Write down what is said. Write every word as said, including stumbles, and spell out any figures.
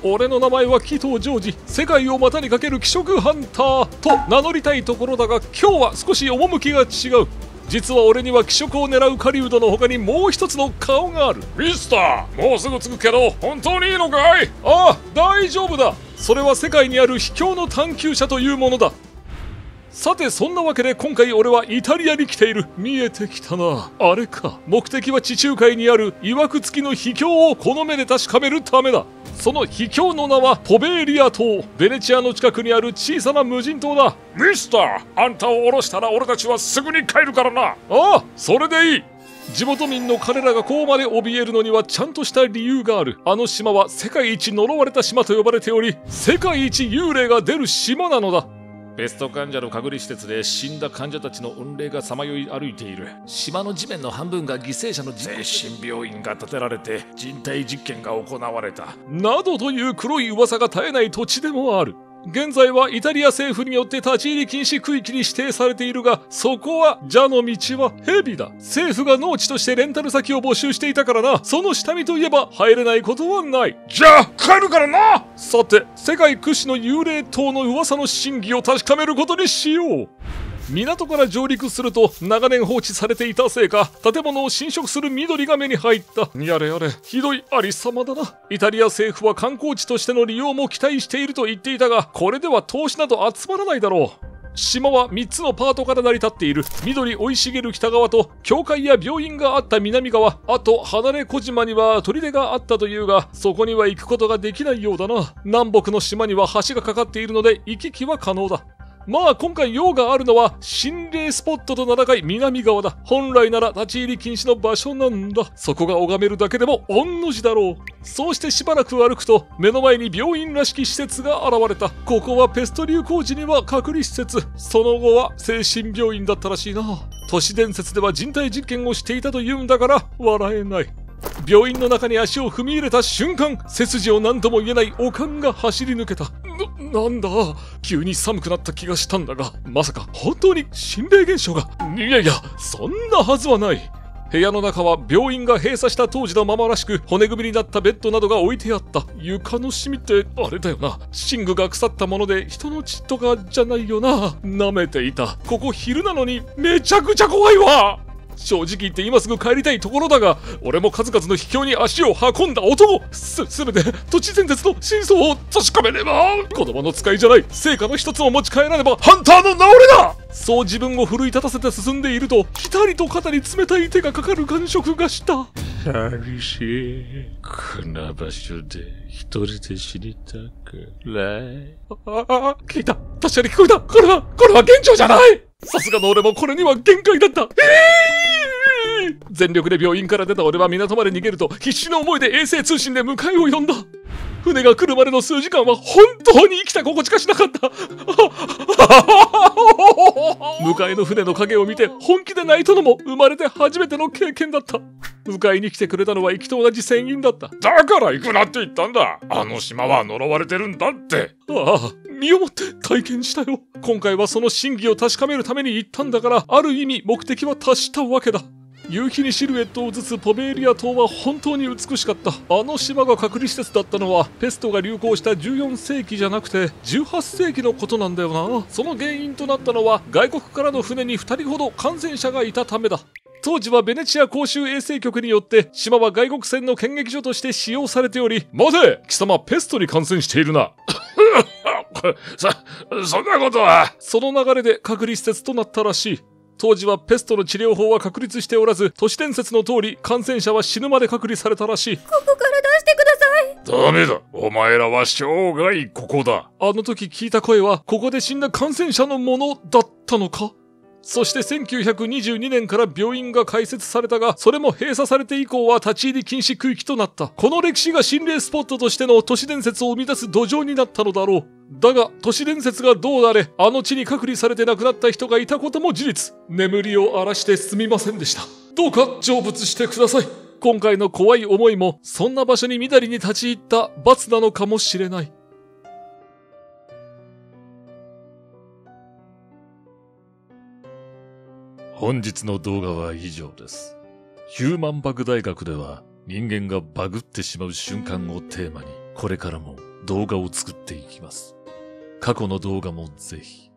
俺の名前は紀藤ジョージ、世界を股にかける気色ハンターと名乗りたいところだが、今日は少し趣が違う。実は俺には気色を狙う狩人の他にもう一つの顔がある。 ミスター、もうすぐ着くけど本当にいいのかい？ ああ、大丈夫だ。それは世界にある秘境の探求者というものだ。さて、そんなわけで今回俺はイタリアに来ている。見えてきたな。あれか。目的は地中海にある曰く付きの秘境をこの目で確かめるためだ。その秘境の名はポベーリア島。ベネチアの近くにある小さな無人島だ。 ミスター、あんたを降ろしたら俺たちはすぐに帰るからな。 ああ、それでいい。地元民の彼らがこうまで怯えるのにはちゃんとした理由がある。あの島は世界一呪われた島と呼ばれており、世界一幽霊が出る島なのだ。 ペスト患者の隔離施設で死んだ患者たちの怨霊がさまよい歩いている。島の地面の半分が犠牲者の精神病院が建てられて人体実験が行われたなどという黒い噂が絶えない土地でもある。現在はイタリア政府によって立ち入り禁止区域に指定されているが、そこは蛇の道は蛇だ。政府が農地としてレンタル先を募集していたからな。その下見といえば入れないことはない。 じゃあ帰るからな。 さて、世界屈指の幽霊島の噂の真偽を確かめることにしよう。港から上陸すると、長年放置されていたせいか、建物を侵食する緑が目に入った。やれやれ、ひどいありさまだな。イタリア政府は観光地としての利用も期待していると言っていたが、これでは投資など集まらないだろう。島はみっつのパートから成り立っている。緑生い茂る北側と、教会や病院があった南側、あと離れ小島には砦があったというが、そこには行くことができないようだな。南北の島には橋がかかっているので、行き来は可能だ。まあ今回用があるのは心霊スポットと名高い南側だ。本来なら立ち入り禁止の場所なんだ。そこが拝めるだけでも御の字だろう。そうしてしばらく歩くと目の前に病院らしき施設が現れた。ここはペスト流行時には隔離施設、その後は精神病院だったらしいな。都市伝説では人体実験をしていたというんだから笑えない。病院の中に足を踏み入れた瞬間、背筋を何とも言えない悪寒が走り抜けた。な、なんだ、急に寒くなった気がしたんだが、まさか本当に心霊現象が。いやいや、そんなはずはない。部屋の中は病院が閉鎖した当時のままらしく、骨組みになったベッドなどが置いてあった。床のシミってあれだよな。寝具が腐ったもので人の血とかじゃないよな。舐めていた。ここ昼なのにめちゃくちゃ怖いわ。正直言って今すぐ帰りたいところだが、俺も数々の秘境に足を運んだ男。す、すべて土地伝説の真相を確かめねば。子供の使いじゃない。成果の一つを持ち帰らねばハンターの名折れだ。そう自分を奮い立たせて進んでいると、ひたりと肩に冷たい手がかかる感触がした。 寂しい。こんな場所で一人で死にたくない。 ああ、聞いた。確かに聞こえた。これは、これは幻聴じゃない。さすがの俺もこれには限界だった。えー全力で病院から出た俺は港まで逃げると、必死の思いで衛星通信で迎えを呼んだ。船が来るまでの数時間は本当に生きた心地がしなかった。迎えの船の影を見て本気で泣いたのも生まれて初めての経験だった。迎えに来てくれたのは生きと同じ船員だった。 だから行くなって言ったんだ。あの島は呪われてるんだって。 ああ、身をもって体験したよ。今回はその真偽を確かめるために行ったんだから、ある意味目的は達したわけだ。夕日にシルエットを映すポベーリア島は本当に美しかった。あの島が隔離施設だったのはペストが流行したじゅうよんせいきじゃなくてじゅうはっせいきのことなんだよな。その原因となったのは外国からの船にふたりほど感染者がいたためだ。当時はベネチア公衆衛生局によって島は外国船の検疫所として使用されており、待て、貴様ペストに感染しているな。 そ、そんなことは。 その流れで隔離施設となったらしい。当時はペストの治療法は確立しておらず、都市伝説の通り感染者は死ぬまで隔離されたらしい。 ここから出してください。 ダメだ。お前らは生涯ここだ。 あの時聞いた声はここで死んだ感染者のものだったのか。そしてせんきゅうひゃくにじゅうにねんから病院が開設されたが、それも閉鎖されて以降は立ち入り禁止区域となった。この歴史が心霊スポットとしての都市伝説を生み出す土壌になったのだろう。だが都市伝説がどうあれ、あの地に隔離されて亡くなった人がいたことも事実。眠りを荒らしてすみませんでした。どうか成仏してください。今回の怖い思いもそんな場所にみだりに立ち入った罰なのかもしれない。 本日の動画は以上です。ヒューマンバグ大学では人間がバグってしまう瞬間をテーマに、これからも動画を作っていきます。過去の動画もぜひ。